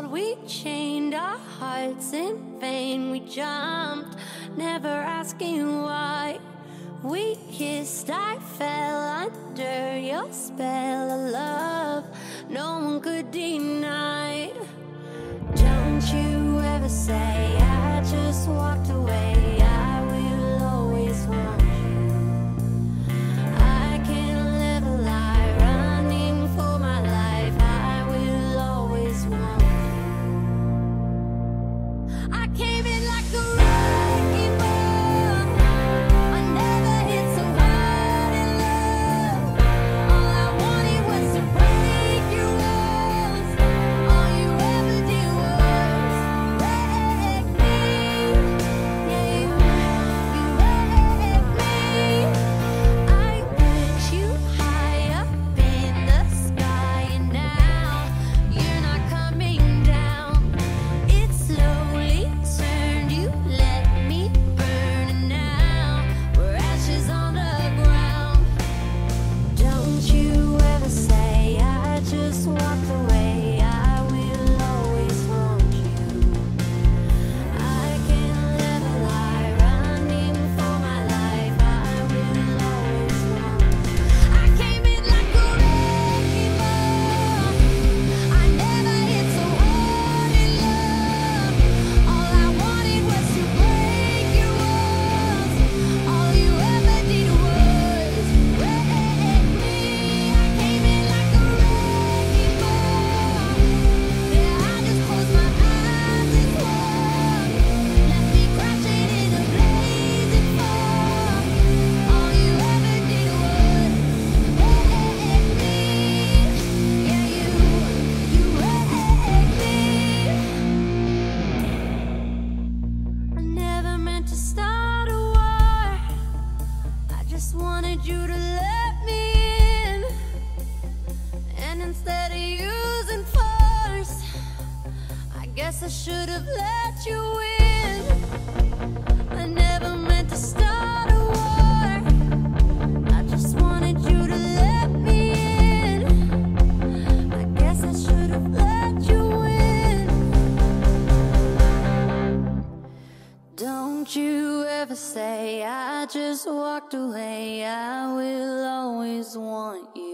world, we chained our hearts in vain. We jumped, never asking why. We kissed, I fell under your spell of love no one could deny. Don't you ever say I just walked away. I will always want you. I can't live a lie, running for my life. I will always want you. I came in like a wrecking ball. I never hit so hard in love. All I wanted was to break your walls. All you ever did was wreck me. Yeah, you wrecked me. I put you high up in the sky, and now you're not coming down. It slowly turned, you let me burn, and now we're ashes on the ground. Don't you ever say I just walked away. I will always want you. I can't live a lie, running for my life. I will always want you. I came in like a wrecking ball. I never hit so hard in love. All I wanted was to break your walls. All you ever did was wreck me. I came in like a wrecking ball. Yeah, I just closed my eyes and swung. Left me crashing in a blazing fog. All you ever did was wreck me. Yeah, you wrecked me. I never meant to start a war. I just wanted you to let me in. And instead of using force, I guess I should have let you in. I never meant to start a war. I just wanted you to let me in. I guess I should have let you in. Don't you ever say I just walked away. I will always want you.